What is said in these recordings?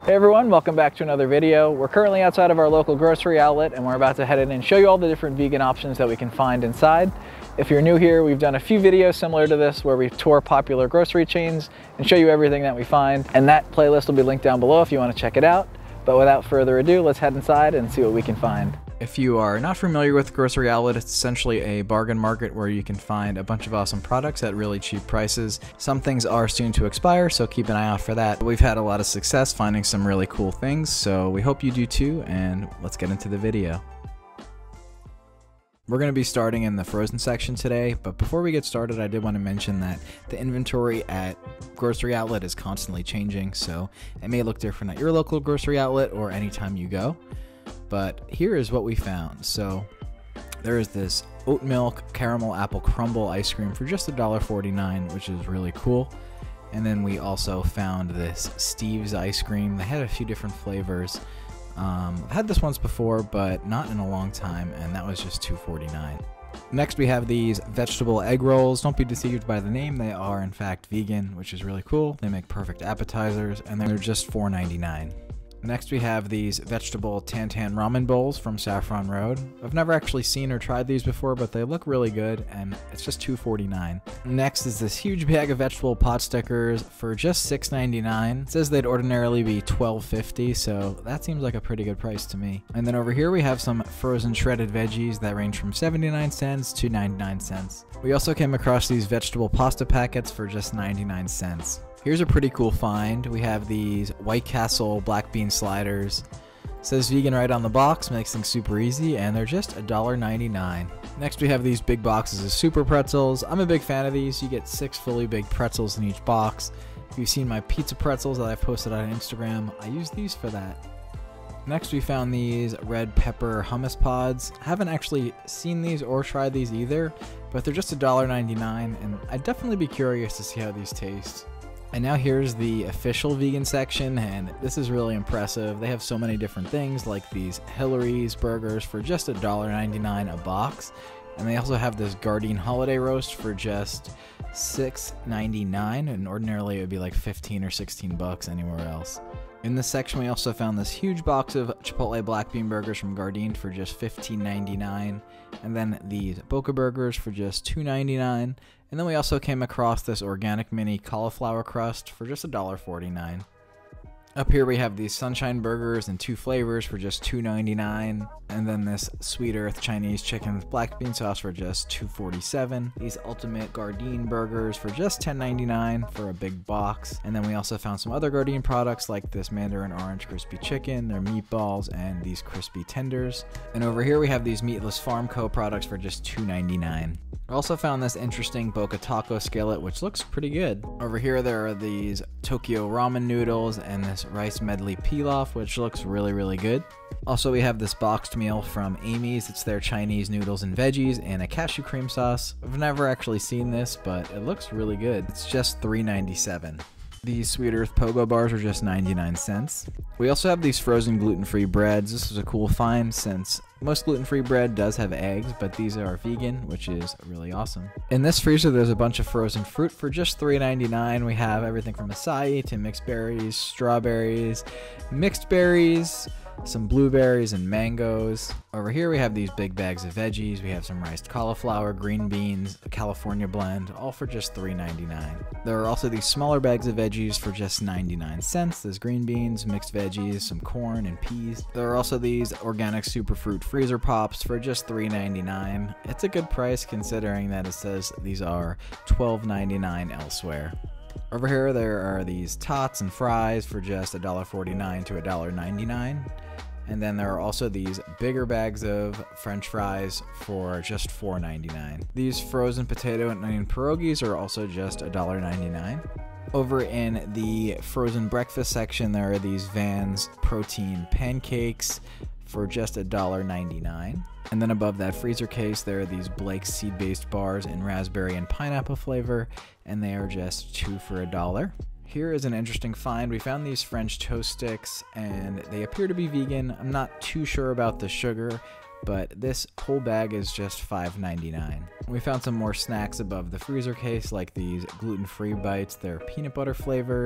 Hey everyone, welcome back to another video. We're currently outside of our local grocery outlet and we're about to head in and show you all the different vegan options that we can find inside. If you're new here, we've done a few videos similar to this where we tour popular grocery chains and show you everything that we find, and that playlist will be linked down below if you want to check it out. But without further ado, let's head inside and see what we can find. If you are not familiar with Grocery Outlet, it's essentially a bargain market where you can find a bunch of awesome products at really cheap prices. Some things are soon to expire, so keep an eye out for that. We've had a lot of success finding some really cool things, so we hope you do too, and let's get into the video. We're going to be starting in the frozen section today, but before we get started, I did want to mention that the inventory at Grocery Outlet is constantly changing, so it may look different at your local grocery outlet or anytime you go. But here is what we found. So there is this oat milk caramel apple crumble ice cream for just $1.49, which is really cool. And then we also found this Steve's ice cream. They had a few different flavors. I've had this once before, but not in a long time, and that was just $2.49. Next we have these vegetable egg rolls. Don't be deceived by the name, they are in fact vegan, which is really cool. They make perfect appetizers, and they're just $4.99. Next we have these vegetable Tantan ramen bowls from Saffron Road. I've never actually seen or tried these before, but they look really good, and it's just $2.49. Next is this huge bag of vegetable pot stickers for just $6.99. It says they'd ordinarily be $12.50, so that seems like a pretty good price to me. And then over here we have some frozen shredded veggies that range from 79 cents to 99 cents. We also came across these vegetable pasta packets for just 99 cents. Here's a pretty cool find. We have these White Castle black bean sliders. It says vegan right on the box, makes things super easy, and they're just $1.99. Next we have these big boxes of super pretzels. I'm a big fan of these. You get 6 fully baked pretzels in each box. If you've seen my pizza pretzels that I've posted on Instagram, I use these for that. Next we found these red pepper hummus pods. I haven't actually seen these or tried these either, but they're just $1.99, and I'd definitely be curious to see how these taste. And now here's the official vegan section, and this is really impressive. They have so many different things, like these Hillary's burgers for just $1.99 a box. And they also have this Gardein holiday roast for just $6.99, and ordinarily it would be like 15 or 16 bucks anywhere else. In this section we also found this huge box of Chipotle black bean burgers from Gardein for just $15.99, and then these Boca burgers for just $2.99, and then we also came across this organic mini cauliflower crust for just $1.49. Up here we have these Sunshine burgers in 2 flavors for just $2.99, and then this Sweet Earth Chinese chicken with black bean sauce for just $2.47. These Ultimate Gardein burgers for just $10.99 for a big box. And then we also found some other Gardein products like this Mandarin Orange crispy chicken, their meatballs, and these crispy tenders. And over here we have these Meatless Farm Co. products for just $2.99. I also found this interesting Boca taco skillet, which looks pretty good. Over here there are these Tokyo ramen noodles and this rice medley pilaf, which looks really good. Also we have this boxed meal from Amy's. It's their Chinese noodles and veggies and a cashew cream sauce. I've never actually seen this, but it looks really good. It's just $3.97. These Sweet Earth Pogo bars are just 99 cents. We also have these frozen gluten-free breads. This is a cool find since most gluten-free bread does have eggs, but these are vegan, which is really awesome. In this freezer, there's a bunch of frozen fruit for just $3.99. We have everything from acai to mixed berries, strawberries, mixed berries, some blueberries and mangoes. Over here we have these big bags of veggies. We have some riced cauliflower, green beans, a California blend, all for just $3.99. There are also these smaller bags of veggies for just 99 cents. There's green beans, mixed veggies, some corn, and peas. There are also these organic superfruit freezer pops for just $3.99. It's a good price considering that it says these are $12.99 elsewhere. Over here there are these tots and fries for just $1.49 to $1.99. And then there are also these bigger bags of French fries for just $4.99. These frozen potato and onion pierogies are also just $1.99. Over in the frozen breakfast section, there are these Vans protein pancakes for just $1.99. And then above that freezer case, there are these Blake's seed-based bars in raspberry and pineapple flavor, and they are just 2 for $1. Here is an interesting find. We found these French toast sticks, and they appear to be vegan. I'm not too sure about the sugar, but this whole bag is just $5.99. We found some more snacks above the freezer case, like these gluten-free bites. They're peanut butter flavored,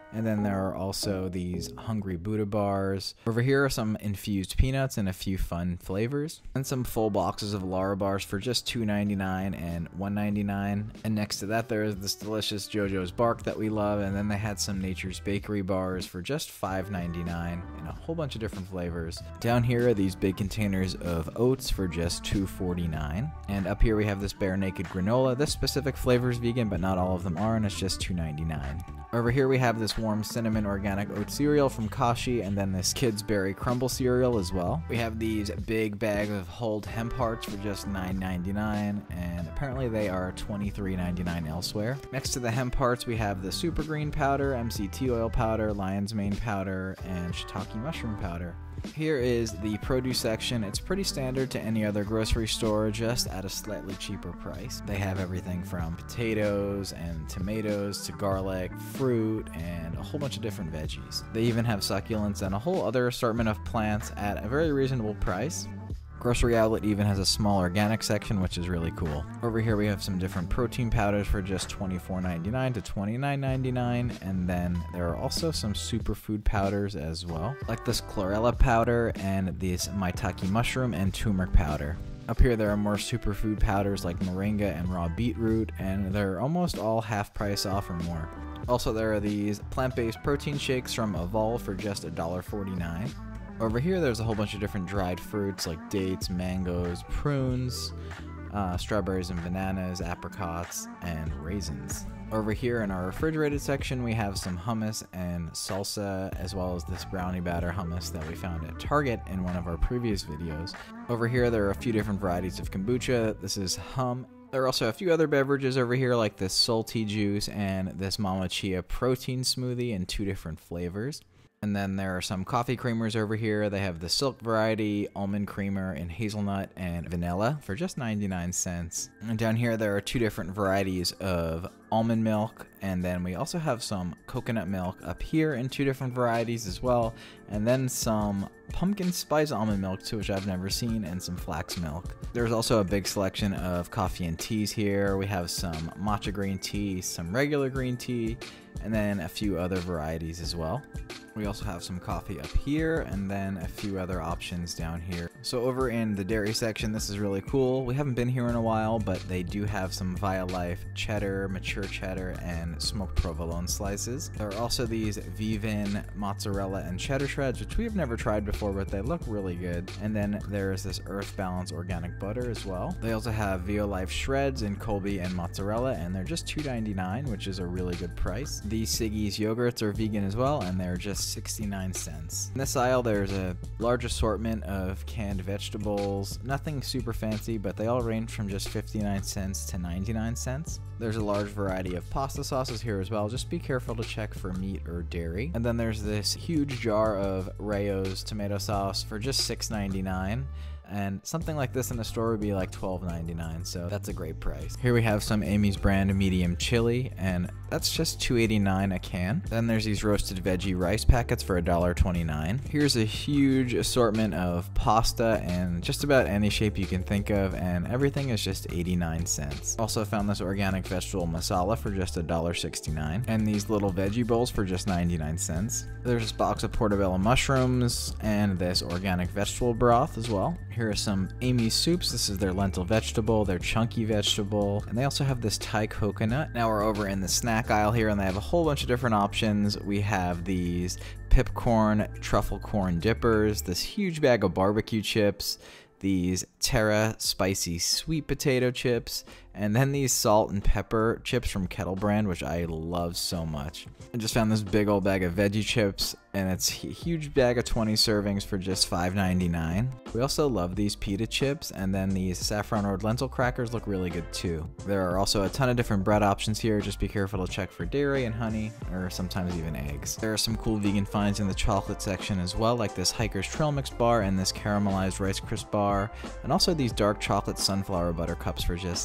And then there are also these Hungry Buddha bars. Over here are some infused peanuts and a few fun flavors. And some full boxes of Lara bars for just $2.99 and $1.99. And next to that there is this delicious JoJo's Bark that we love. And then they had some Nature's Bakery bars for just $5.99 in a whole bunch of different flavors. Down here are these big containers of oats for just $2.49. And up here we have this Bare Naked granola. This specific flavor is vegan, but not all of them are, and it's just $2.99. Over here we have this warm cinnamon organic oat cereal from Kashi, and then this Kids Berry Crumble cereal as well. We have these big bags of hulled hemp hearts for just $9.99, and apparently they are $23.99 elsewhere. Next to the hemp hearts we have the Super Green powder, MCT oil powder, lion's mane powder, and shiitake mushroom powder. Here is the produce section. It's pretty standard to any other grocery store, just at a slightly cheaper price. They have everything from potatoes and tomatoes to garlic, fruit, and a whole bunch of different veggies. They even have succulents and a whole other assortment of plants at a very reasonable price. Grocery Outlet even has a small organic section, which is really cool. Over here we have some different protein powders for just $24.99 to $29.99, and then there are also some superfood powders as well, like this chlorella powder and this maitake mushroom and turmeric powder. Up here there are more superfood powders like moringa and raw beetroot, and they're almost all half price off or more. Also there are these plant-based protein shakes from Evolve for just $1.49. Over here there's a whole bunch of different dried fruits like dates, mangoes, prunes, strawberries and bananas, apricots, and raisins. Over here in our refrigerated section we have some hummus and salsa, as well as this brownie batter hummus that we found at Target in one of our previous videos. Over here there are a few different varieties of kombucha. This is Hum. There are also a few other beverages over here like this Soul Tea juice and this Mama Chia protein smoothie in 2 different flavors. And then there are some coffee creamers over here. They have the Silk variety, almond creamer, and hazelnut and vanilla for just 99 cents. And down here there are 2 different varieties of almond milk, and then we also have some coconut milk up here in 2 different varieties as well, and then some pumpkin spice almond milk too, which I've never seen, and some flax milk. There's also a big selection of coffee and teas here. We have some matcha green tea, some regular green tea, and then a few other varieties as well. We also have some coffee up here, and then a few other options down here. So over in the dairy section, this is really cool. We haven't been here in a while, but they do have some Violife cheddar, mature cheddar, and smoked provolone slices. There are also these Vivin mozzarella and cheddar shreds, which we have never tried before, but they look really good. And then there's this Earth Balance organic butter as well. They also have Violife shreds in Colby and mozzarella, and they're just $2.99, which is a really good price. These Siggi's yogurts are vegan as well, and they're just 69 cents. In this aisle there's a large assortment of canned vegetables, nothing super fancy, but they all range from just 59 cents to 99 cents. There's a large variety of pasta sauces here as well. Just be careful to check for meat or dairy. And then there's this huge jar of Rayo's tomato sauce for just $6.99. And something like this in the store would be like $12.99, so that's a great price. Here we have some Amy's brand medium chili, and that's just $2.89 a can. Then there's these roasted veggie rice packets for $1.29. Here's a huge assortment of pasta and just about any shape you can think of, and everything is just 89 cents. Also found this organic vegetable masala for just $1.69, and these little veggie bowls for just 99 cents. There's this box of portobello mushrooms and this organic vegetable broth as well. Here are some Amy's soups. This is their lentil vegetable, their chunky vegetable, and they also have this Thai coconut. Now we're over in the snack aisle here, and they have a whole bunch of different options. We have these pipcorn truffle corn dippers, this huge bag of barbecue chips, these Terra spicy sweet potato chips, and then these salt and pepper chips from Kettle Brand, which I love so much. I just found this big old bag of veggie chips, and it's a huge bag of 20 servings for just $5.99. We also love these pita chips, and then these saffron road lentil crackers look really good too. There are also a ton of different bread options here. Just be careful to check for dairy and honey, or sometimes even eggs. There are some cool vegan finds in the chocolate section as well, like this Hiker's Trail Mix bar and this caramelized Rice Crisp bar, and also these dark chocolate sunflower butter cups for just 99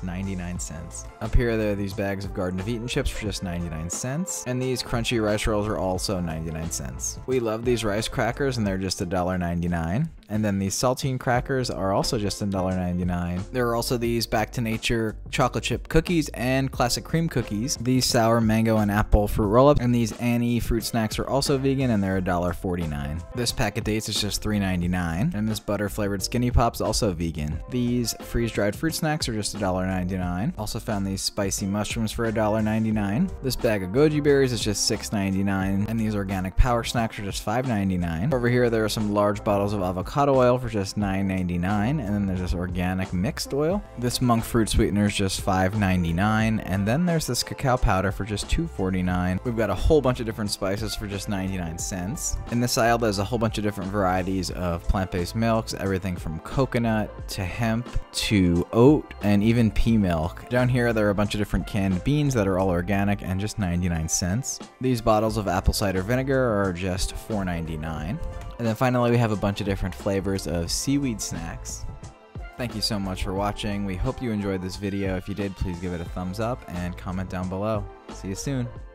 99 cents. Up here there are these bags of Garden of Eatin' chips for just 99 cents. And these crunchy rice rolls are also 99 cents. We love these rice crackers and they're just $1.99. And then these saltine crackers are also just $1.99. There are also these Back to Nature chocolate chip cookies and classic cream cookies. These sour mango and apple fruit roll-ups and these Annie fruit snacks are also vegan and they're $1.49. This pack of dates is just $3.99 and this butter flavored Skinny Pop's also vegan. These freeze-dried fruit snacks are just $1.99. Also found these spicy mushrooms for $1.99. This bag of goji berries is just $6.99 and these organic power snacks are just $5.99. Over here there are some large bottles of avocado oil for just $9.99, and then there's this organic mixed oil. This monk fruit sweetener is just $5.99, and then there's this cacao powder for just $2.49. We've got a whole bunch of different spices for just 99 cents. In this aisle there's a whole bunch of different varieties of plant-based milks, everything from coconut to hemp to oat and even pea milk. Down here there are a bunch of different canned beans that are all organic and just 99 cents. These bottles of apple cider vinegar are just $4.99. And then finally we have a bunch of different flavors of seaweed snacks. Thank you so much for watching. We hope you enjoyed this video. If you did, please give it a thumbs up and comment down below. See you soon.